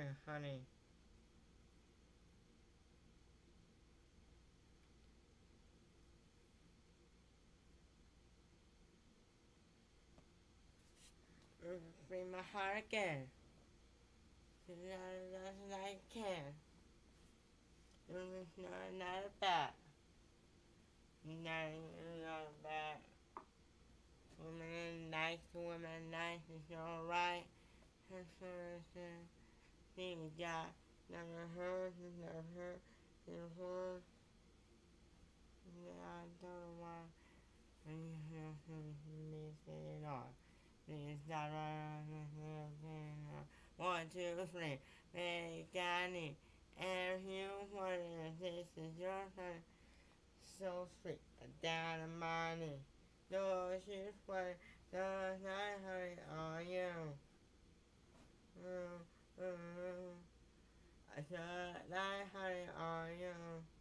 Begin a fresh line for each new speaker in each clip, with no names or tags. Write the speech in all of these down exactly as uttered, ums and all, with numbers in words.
Hey, honey. Bring my heart again. That's what I can. It's not, not bad. Not, not bad. Women nice, women nice, it's alright. Thing got never heard, never heard, never heard. I don't know why. Me say it all. Please stop right. One, two, three. They got it. And you want it, this is your turn. So sweet, down the money. Those shoes for those I hurry on you. Mm, mm, I said I hurry on you.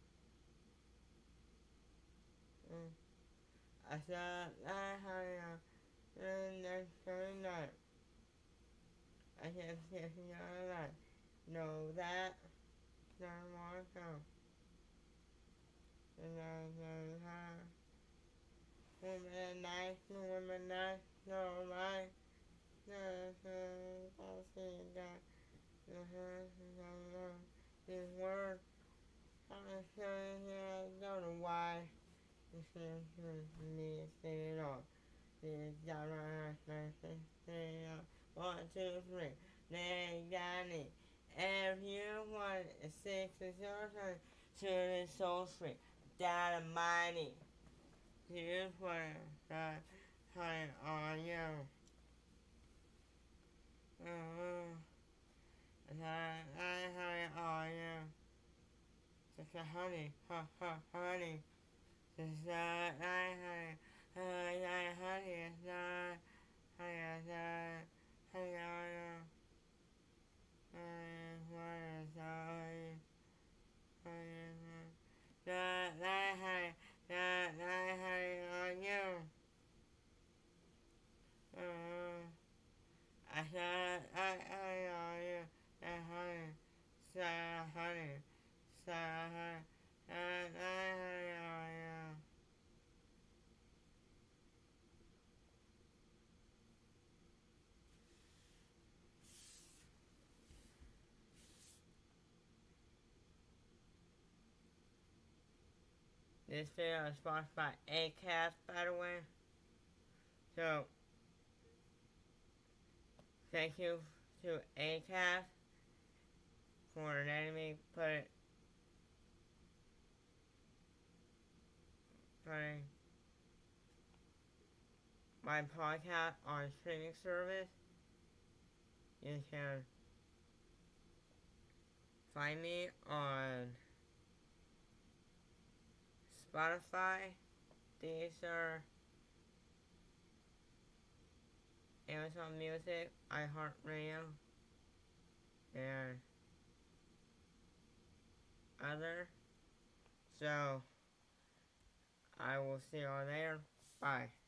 Mm. I said I hurry on you next night. I said if you're alive, know that no more come. And I said hi. Woman nice, woman nice, no right. No, I'll see that. This word, I'm saying I don't know why. This is me saying it all. This got my saying one, two, three. They got it. If you want a six is your turn, shoot it so sweet. That mighty. Here's what I honey on you. Uh-huh. I honey on you. Just a honey, ha ha honey. Just a honey, honey, honey, honey, honey, honey, honey, honey on you. Honey, honey, honey, honey, that that honey, that that honey on you. Uh, I said I honey on you. That honey, that honey, that honey, that that honey on you. This video is sponsored by Acast, by the way. So, thank you to Acast for letting me put it, putting my podcast on streaming service. You can find me on Spotify, Deezer, Amazon Music, iHeartRadio, and other. So, I will see you all later. Bye.